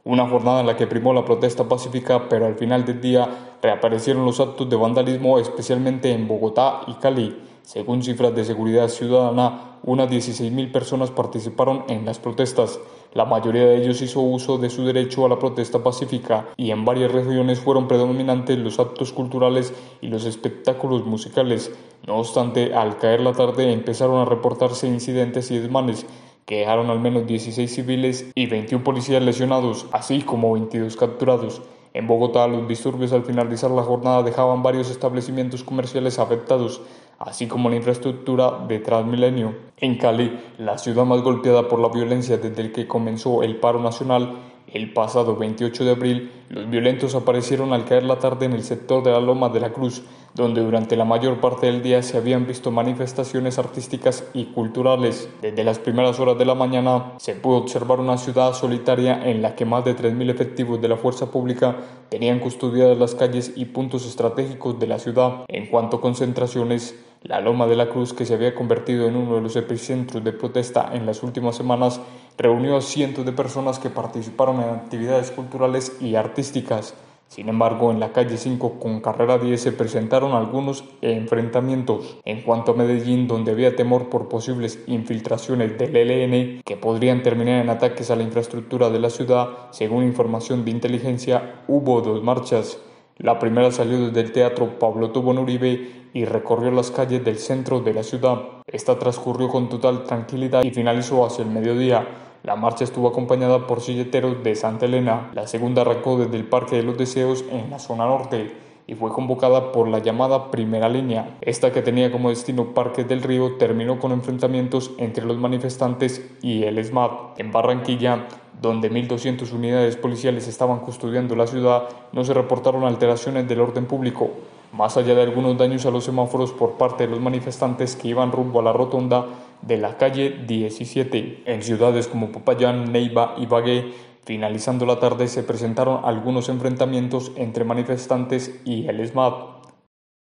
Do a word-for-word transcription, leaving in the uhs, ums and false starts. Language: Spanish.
Una jornada en la que primó la protesta pacífica, pero al final del día reaparecieron los actos de vandalismo, especialmente en Bogotá y Cali. Según cifras de seguridad ciudadana, unas dieciséis mil personas participaron en las protestas. La mayoría de ellos hizo uso de su derecho a la protesta pacífica y en varias regiones fueron predominantes los actos culturales y los espectáculos musicales. No obstante, al caer la tarde empezaron a reportarse incidentes y desmanes que dejaron al menos dieciséis civiles y veintiún policías lesionados, así como veintidós capturados. En Bogotá, los disturbios al finalizar la jornada dejaban varios establecimientos comerciales afectados, así como la infraestructura de Transmilenio. En Cali, la ciudad más golpeada por la violencia desde el que comenzó el paro nacional, el pasado veintiocho de abril, los violentos aparecieron al caer la tarde en el sector de la Loma de la Cruz, donde durante la mayor parte del día se habían visto manifestaciones artísticas y culturales. Desde las primeras horas de la mañana se pudo observar una ciudad solitaria en la que más de tres mil efectivos de la fuerza pública tenían custodiadas las calles y puntos estratégicos de la ciudad. En cuanto a concentraciones, la Loma de la Cruz, que se había convertido en uno de los epicentros de protesta en las últimas semanas, reunió a cientos de personas que participaron en actividades culturales y artísticas. Sin embargo, en la calle cinco con carrera diez se presentaron algunos enfrentamientos. En cuanto a Medellín, donde había temor por posibles infiltraciones del E L N que podrían terminar en ataques a la infraestructura de la ciudad, según información de inteligencia, hubo dos marchas. La primera salió desde el Teatro Pablo Tobón Uribe y recorrió las calles del centro de la ciudad. Esta transcurrió con total tranquilidad y finalizó hacia el mediodía. La marcha estuvo acompañada por silleteros de Santa Elena. La segunda arrancó desde el Parque de los Deseos en la zona norte y fue convocada por la llamada Primera Línea. Esta, que tenía como destino Parques del Río, terminó con enfrentamientos entre los manifestantes y el SMAT. En Barranquilla, donde mil doscientas unidades policiales estaban custodiando la ciudad, no se reportaron alteraciones del orden público, más allá de algunos daños a los semáforos por parte de los manifestantes que iban rumbo a la rotonda de la calle diecisiete. En ciudades como Popayán, Neiva y Bagué, finalizando la tarde, se presentaron algunos enfrentamientos entre manifestantes y el SMAT.